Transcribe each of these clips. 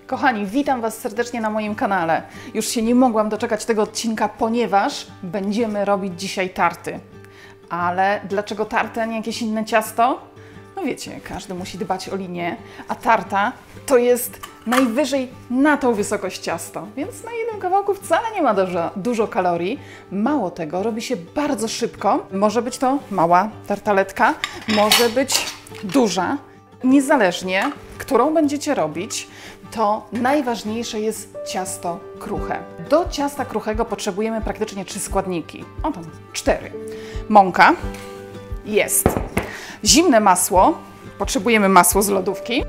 Kochani, witam Was serdecznie na moim kanale. Już się nie mogłam doczekać tego odcinka, ponieważ będziemy robić dzisiaj tarty. Ale dlaczego tarty, a nie jakieś inne ciasto? No wiecie, każdy musi dbać o linię, a tarta to jest najwyżej na tą wysokość ciasto, więc na jednym kawałku wcale nie ma dużo kalorii. Mało tego, robi się bardzo szybko. Może być to mała tartaletka, może być duża. Niezależnie, którą będziecie robić, to najważniejsze jest ciasto kruche. Do ciasta kruchego potrzebujemy praktycznie 3 składniki. O tam 4. Mąka jest. Zimne masło. Potrzebujemy masło z lodówki.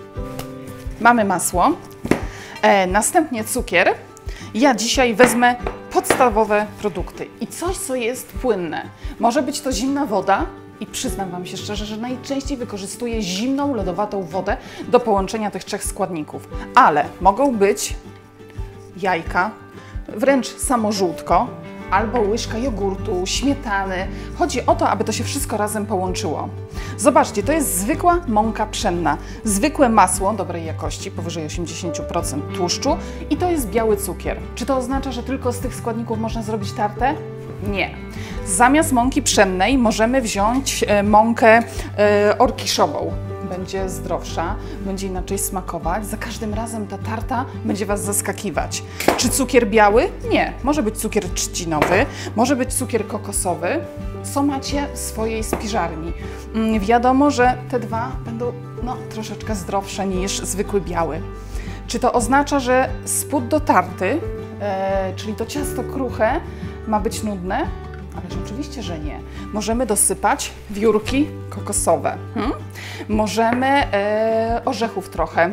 Mamy masło. Następnie cukier. Ja dzisiaj wezmę podstawowe produkty i coś, co jest płynne. Może być to zimna woda. I przyznam Wam się szczerze, że najczęściej wykorzystuję zimną, lodowatą wodę do połączenia tych 3 składników. Ale mogą być jajka, wręcz samo żółtko, albo łyżka jogurtu, śmietany. Chodzi o to, aby to się wszystko razem połączyło. Zobaczcie, to jest zwykła mąka pszenna, zwykłe masło dobrej jakości, powyżej 80% tłuszczu i to jest biały cukier. Czy to oznacza, że tylko z tych składników można zrobić tartę? Nie. Zamiast mąki pszennej możemy wziąć mąkę orkiszową. Będzie zdrowsza, będzie inaczej smakować. Za każdym razem ta tarta będzie Was zaskakiwać. Czy cukier biały? Nie. Może być cukier trzcinowy, może być cukier kokosowy. Co macie w swojej spiżarni? Wiadomo, że te dwa będą troszeczkę zdrowsze niż zwykły biały. Czy to oznacza, że spód do tarty, czyli to ciasto kruche, ma być nudne? Ależ oczywiście, że nie. Możemy dosypać wiórki kokosowe. Możemy orzechów trochę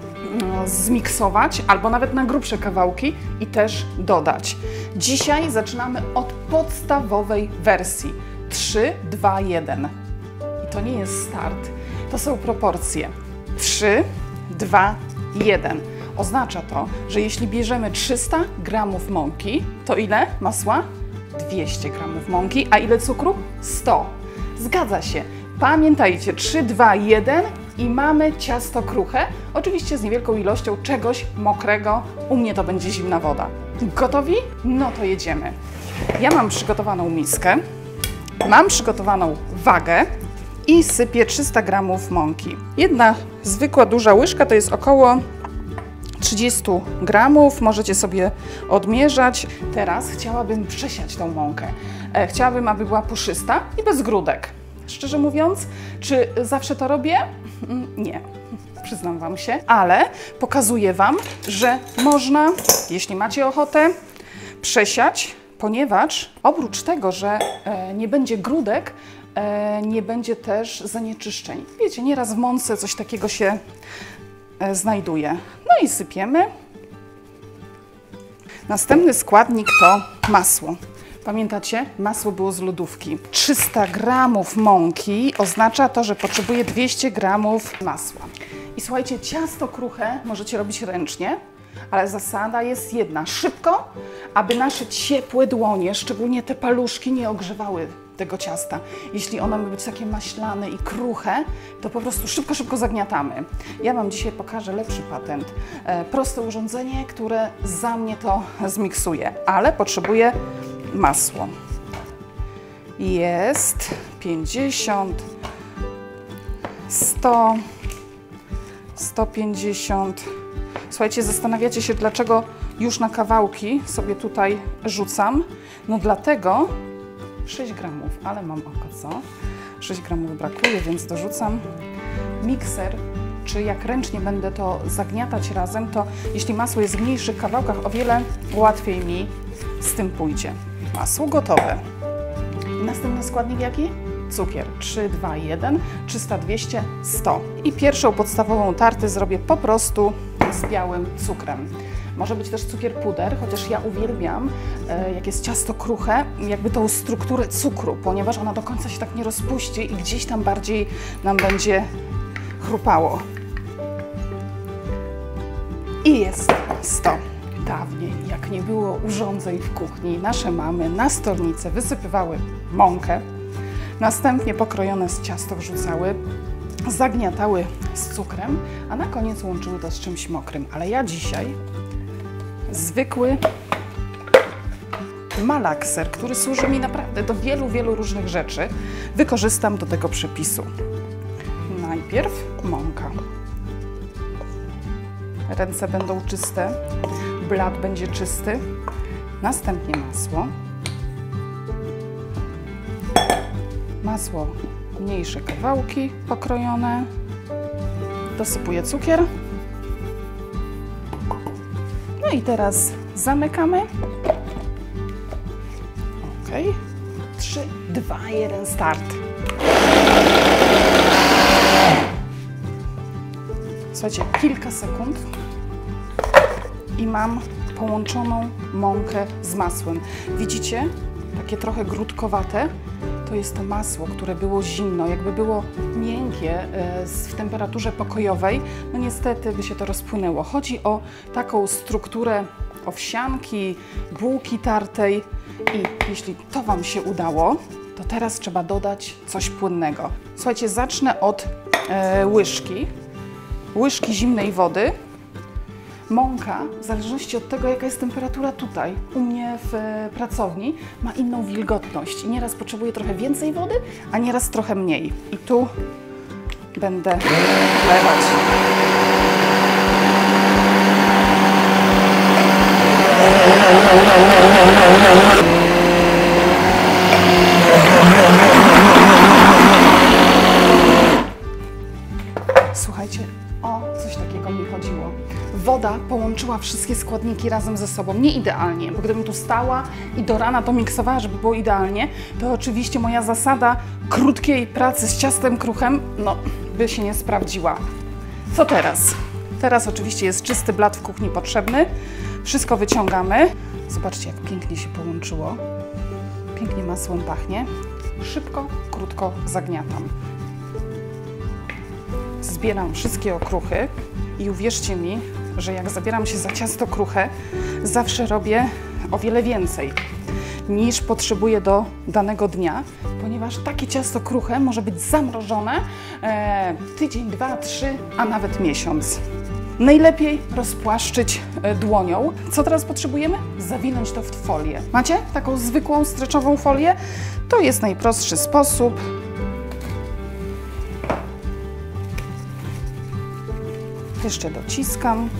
zmiksować, albo nawet na grubsze kawałki i też dodać. Dzisiaj zaczynamy od podstawowej wersji. 3, 2, 1. I to nie jest start. To są proporcje. 3, 2, 1. Oznacza to, że jeśli bierzemy 300 gramów mąki, to ile masła? 200 gramów mąki, a ile cukru? 100. Zgadza się. Pamiętajcie, 3, 2, 1 i mamy ciasto kruche, oczywiście z niewielką ilością czegoś mokrego. U mnie to będzie zimna woda. Gotowi? No to jedziemy. Ja mam przygotowaną miskę, mam przygotowaną wagę i sypię 300 gramów mąki. Jedna zwykła duża łyżka to jest około 30 gramów, możecie sobie odmierzać. Teraz chciałabym przesiać tą mąkę. Chciałabym, aby była puszysta i bez grudek. Szczerze mówiąc, czy zawsze to robię? Nie, przyznam Wam się, ale pokazuję Wam, że można, jeśli macie ochotę, przesiać, ponieważ oprócz tego, że nie będzie grudek, nie będzie też zanieczyszczeń. Wiecie, nieraz w mące coś takiego się znajduje. No i sypiemy. Następny składnik to masło. Pamiętacie? Masło było z lodówki. 300 gramów mąki oznacza to, że potrzebuję 200 gramów masła. I słuchajcie, ciasto kruche możecie robić ręcznie, ale zasada jest jedna. Szybko, aby nasze ciepłe dłonie, szczególnie te paluszki, nie ogrzewały tego ciasta. Jeśli ono ma być takie maślane i kruche, to po prostu szybko, szybko zagniatamy. Ja Wam dzisiaj pokażę lepszy patent. Proste urządzenie, które za mnie to zmiksuje, ale potrzebuję masło. Jest 50, 100, 150. Słuchajcie, zastanawiacie się, dlaczego już na kawałki sobie tutaj rzucam. No dlatego 6 gramów, ale mam oko, co? 6 gramów brakuje, więc dorzucam. Mikser, czy jak ręcznie będę to zagniatać razem, to jeśli masło jest w mniejszych kawałkach, o wiele łatwiej mi z tym pójdzie. Masło gotowe. Następny składnik jaki? Cukier. 3, 2, 1, 300, 200, 100. I pierwszą podstawową tartę zrobię po prostu z białym cukrem. Może być też cukier puder, chociaż ja uwielbiam, jak jest ciasto kruche, jakby tą strukturę cukru, ponieważ ona do końca się tak nie rozpuści i gdzieś tam bardziej nam będzie chrupało. I jest 100. Dawniej, jak nie było urządzeń w kuchni, nasze mamy na stolnicę wysypywały mąkę, następnie pokrojone z ciasto wrzucały zagniatały z cukrem, a na koniec łączyły to z czymś mokrym. Ale ja dzisiaj zwykły malakser, który służy mi naprawdę do wielu, wielu różnych rzeczy, wykorzystam do tego przepisu. Najpierw mąka. Ręce będą czyste, blat będzie czysty. Następnie masło. Masło, mniejsze kawałki pokrojone. Dosypuję cukier. No i teraz zamykamy. Ok. 3, 2, 1, start. Słuchajcie, kilka sekund i mam połączoną mąkę z masłem. Widzicie? Takie trochę grudkowate. To jest to masło, które było zimno, jakby było miękkie w temperaturze pokojowej. No niestety by się to rozpłynęło. Chodzi o taką strukturę owsianki, bułki tartej i jeśli to Wam się udało, to teraz trzeba dodać coś płynnego. Słuchajcie, zacznę od łyżki zimnej wody. Mąka, w zależności od tego, jaka jest temperatura tutaj, u mnie w pracowni, ma inną wilgotność i nieraz potrzebuje trochę więcej wody, a nieraz trochę mniej. I tu będę wlewać. Słuchajcie, o coś takiego mi chodziło. Woda połączyła wszystkie składniki razem ze sobą. Nie idealnie, bo gdybym tu stała i do rana to miksowała, żeby było idealnie, to oczywiście moja zasada krótkiej pracy z ciastem kruchem, no, by się nie sprawdziła. Co teraz? Teraz oczywiście jest czysty blat w kuchni potrzebny. Wszystko wyciągamy. Zobaczcie, jak pięknie się połączyło. Pięknie masłem pachnie. Szybko, krótko zagniatam. Zbieram wszystkie okruchy i uwierzcie mi, że jak zabieram się za ciasto kruche, zawsze robię o wiele więcej niż potrzebuję do danego dnia, ponieważ takie ciasto kruche może być zamrożone tydzień, 2, 3, a nawet miesiąc. Najlepiej rozpłaszczyć dłonią. Co teraz potrzebujemy? Zawinąć to w folię. Macie taką zwykłą streczową folię? To jest najprostszy sposób. Jeszcze dociskam.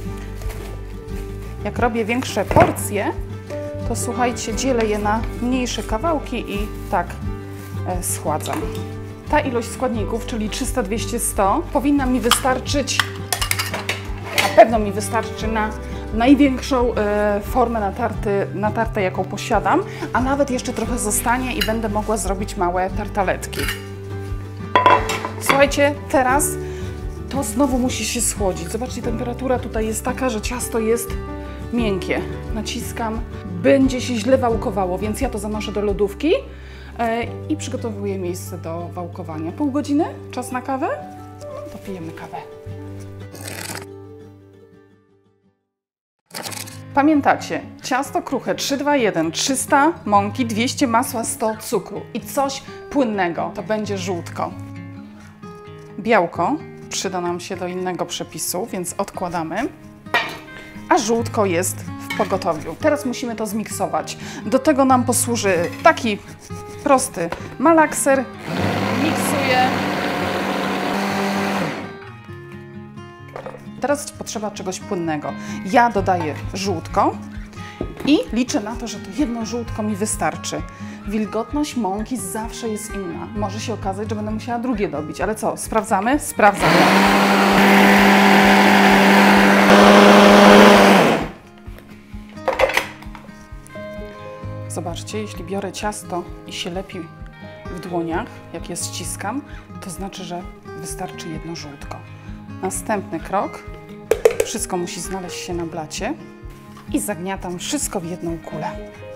Jak robię większe porcje, to słuchajcie, dzielę je na mniejsze kawałki i tak schładzam. Ta ilość składników, czyli 300, 200, 100, powinna mi wystarczyć, na pewno mi wystarczy na największą formę na tartę, jaką posiadam, a nawet jeszcze trochę zostanie i będę mogła zrobić małe tartaletki. Słuchajcie, teraz to znowu musi się schłodzić. Zobaczcie, temperatura tutaj jest taka, że ciasto jest miękkie. Naciskam, będzie się źle wałkowało, więc ja to zanoszę do lodówki i przygotowuję miejsce do wałkowania. Pół godziny? Czas na kawę? To pijemy kawę. Pamiętacie, ciasto kruche 3, 2, 1, 300 mąki, 200 masła, 100 cukru i coś płynnego. To będzie żółtko. Białko przyda nam się do innego przepisu, więc odkładamy. A żółtko jest w pogotowiu. Teraz musimy to zmiksować. Do tego nam posłuży taki prosty malakser. Miksuję. Teraz potrzeba czegoś płynnego. Ja dodaję żółtko i liczę na to, że to jedno żółtko mi wystarczy. Wilgotność mąki zawsze jest inna. Może się okazać, że będę musiała drugie dobić, ale co? Sprawdzamy? Sprawdzamy. Zobaczcie, jeśli biorę ciasto i się lepi w dłoniach, jak je ściskam, to znaczy, że wystarczy jedno żółtko. Następny krok. Wszystko musi znaleźć się na blacie i zagniatam wszystko w jedną kulę.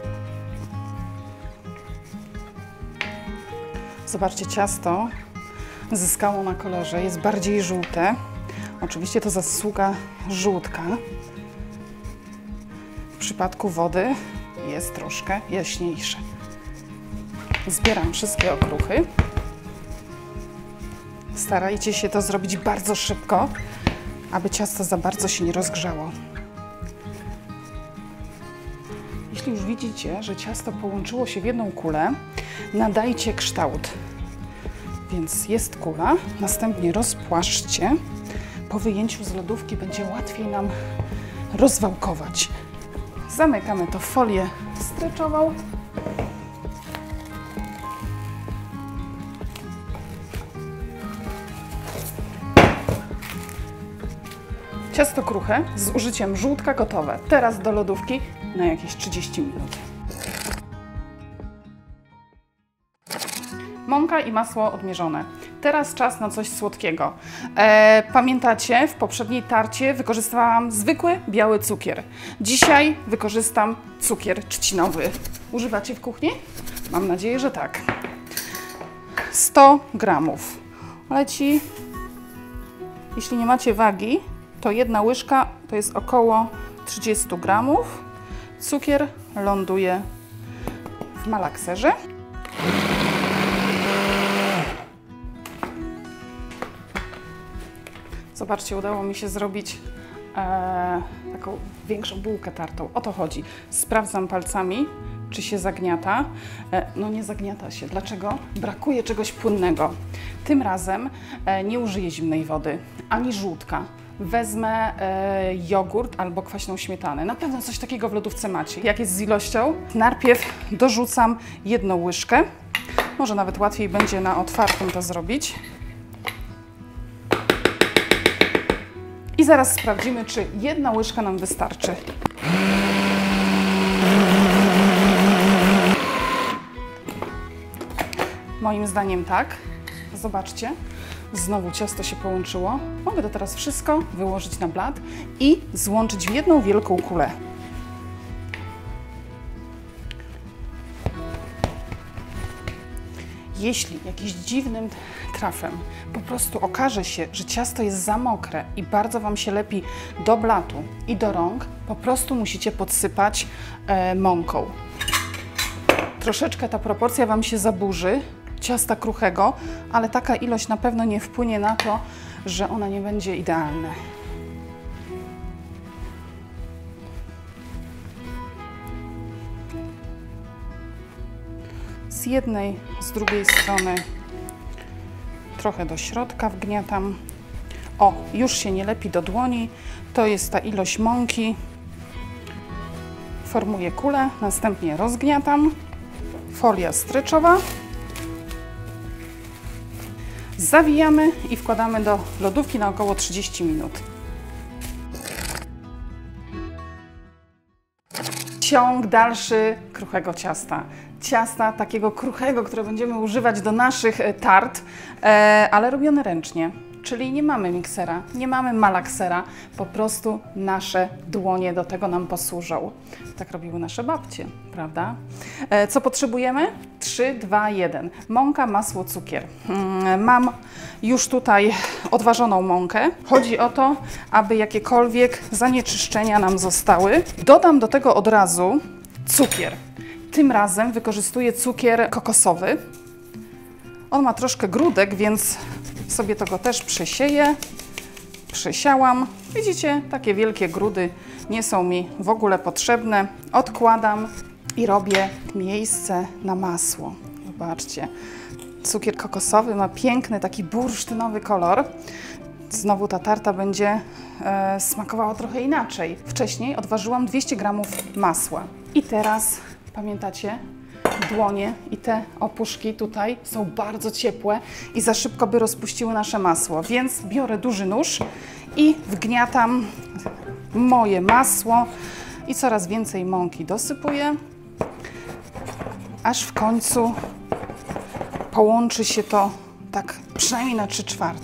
Zobaczcie, ciasto zyskało na kolorze, jest bardziej żółte. Oczywiście to zasługa żółtka. W przypadku wody jest troszkę jaśniejsze. Zbieram wszystkie okruchy. Starajcie się to zrobić bardzo szybko, aby ciasto za bardzo się nie rozgrzało. Jeśli już widzicie, że ciasto połączyło się w jedną kulę, nadajcie kształt. Więc jest kula, następnie rozpłaszczcie. Po wyjęciu z lodówki będzie łatwiej nam rozwałkować. Zamykamy to w folię streczową. Ciasto kruche z użyciem żółtka gotowe. Teraz do lodówki na jakieś 30 minut. Mąka i masło odmierzone. Teraz czas na coś słodkiego. Pamiętacie, w poprzedniej tarcie wykorzystałam zwykły biały cukier. Dzisiaj wykorzystam cukier trzcinowy. Używacie w kuchni? Mam nadzieję, że tak. 100 gramów. Leci, jeśli nie macie wagi, to jedna łyżka to jest około 30 gramów. Cukier ląduje w malakserze. Zobaczcie, udało mi się zrobić taką większą bułkę tartą. O to chodzi. Sprawdzam palcami, czy się zagniata. No nie zagniata się. Dlaczego? Brakuje czegoś płynnego. Tym razem nie użyję zimnej wody, ani żółtka. Wezmę jogurt albo kwaśną śmietanę. Na pewno coś takiego w lodówce macie. Jak jest z ilością? Najpierw dorzucam jedną łyżkę. Może nawet łatwiej będzie na otwartym to zrobić. I zaraz sprawdzimy, czy jedna łyżka nam wystarczy. Moim zdaniem tak. Zobaczcie, znowu ciasto się połączyło. Mogę to teraz wszystko wyłożyć na blat i złączyć w jedną wielką kulę. Jeśli jakimś dziwnym trafem po prostu okaże się, że ciasto jest za mokre i bardzo Wam się lepi do blatu i do rąk, po prostu musicie podsypać mąką. Troszeczkę ta proporcja Wam się zaburzy, ciasta kruchego, ale taka ilość na pewno nie wpłynie na to, że ona nie będzie idealna. Z jednej, z drugiej strony trochę do środka wgniatam. O, już się nie lepi do dłoni. To jest ta ilość mąki. Formuję kulę, następnie rozgniatam. Folia streczowa. Zawijamy i wkładamy do lodówki na około 30 minut. Ciąg dalszy kruchego ciasta. Ciasta takiego kruchego, które będziemy używać do naszych tart, ale robione ręcznie. Czyli nie mamy miksera, nie mamy malaksera, po prostu nasze dłonie do tego nam posłużą. Tak robiły nasze babcie, prawda? Co potrzebujemy? 3, 2, 1. Mąka, masło, cukier. Mam już tutaj odważoną mąkę. Chodzi o to, aby jakiekolwiek zanieczyszczenia nam zostały. Dodam do tego od razu cukier. Tym razem wykorzystuję cukier kokosowy. On ma troszkę grudek, więc sobie tego też przesieję. Przesiałam. Widzicie, takie wielkie grudy nie są mi w ogóle potrzebne. Odkładam i robię miejsce na masło. Zobaczcie, cukier kokosowy ma piękny, taki bursztynowy kolor. Znowu ta tarta będzie smakowała trochę inaczej. Wcześniej odważyłam 200 gramów masła. I teraz, pamiętacie, dłonie i te opuszki tutaj są bardzo ciepłe i za szybko by rozpuściły nasze masło, więc biorę duży nóż i wgniatam moje masło i coraz więcej mąki dosypuję, aż w końcu połączy się to tak przynajmniej na 3/4.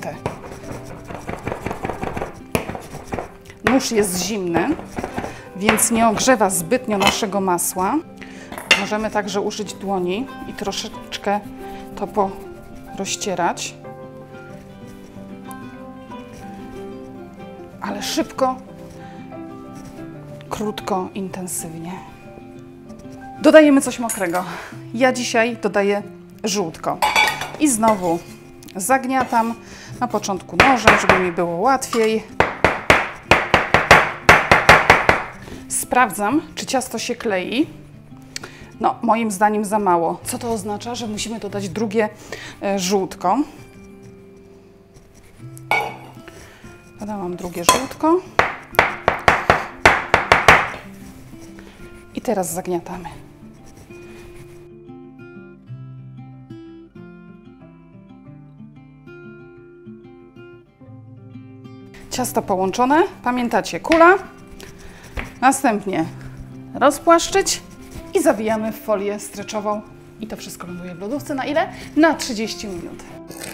Nóż jest zimny, więc nie ogrzewa zbytnio naszego masła. Możemy także użyć dłoni i troszeczkę to porozcierać. Ale szybko, krótko, intensywnie. Dodajemy coś mokrego. Ja dzisiaj dodaję żółtko. I znowu zagniatam. Na początku nożem, żeby mi było łatwiej. Sprawdzam, czy ciasto się klei. No, moim zdaniem za mało. Co to oznacza? Że musimy dodać drugie żółtko. Dodałam drugie żółtko. I teraz zagniatamy. Ciasto połączone. Pamiętacie, kula. Następnie rozpłaszczyć i zawijamy w folię streczową. I to wszystko ląduje w lodówce na ile? Na 30 minut.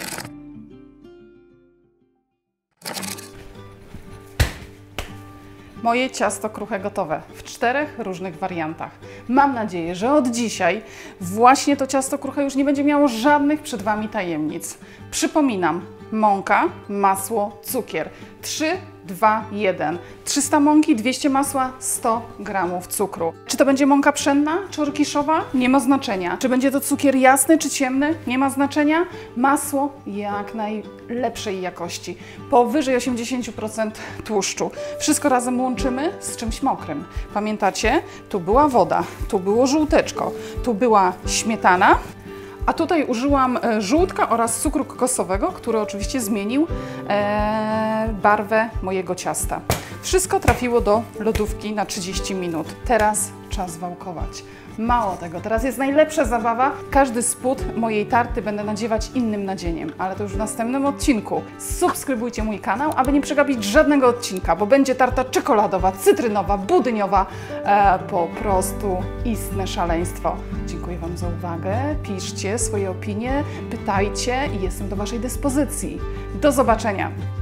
Moje ciasto kruche gotowe w 4 różnych wariantach. Mam nadzieję, że od dzisiaj właśnie to ciasto kruche już nie będzie miało żadnych przed Wami tajemnic. Przypominam, mąka, masło, cukier. 3, 2, 1. 300 mąki, 200 masła, 100 gramów cukru. Czy to będzie mąka pszenna, czy orkiszowa? Nie ma znaczenia. Czy będzie to cukier jasny, czy ciemny? Nie ma znaczenia. Masło jak najlepszej jakości. Powyżej 80% tłuszczu. Wszystko razem łączymy z czymś mokrym. Pamiętacie? Tu była woda, tu było żółteczko, tu była śmietana. A tutaj użyłam żółtka oraz cukru kokosowego, który oczywiście zmienił barwę mojego ciasta. Wszystko trafiło do lodówki na 30 minut. Teraz czas wałkować. Mało tego, teraz jest najlepsza zabawa. Każdy spód mojej tarty będę nadziewać innym nadzieniem, ale to już w następnym odcinku. Subskrybujcie mój kanał, aby nie przegapić żadnego odcinka, bo będzie tarta czekoladowa, cytrynowa, budyniowa. Po prostu istne szaleństwo. Dziękuję Wam za uwagę. Piszcie swoje opinie, pytajcie i jestem do Waszej dyspozycji. Do zobaczenia!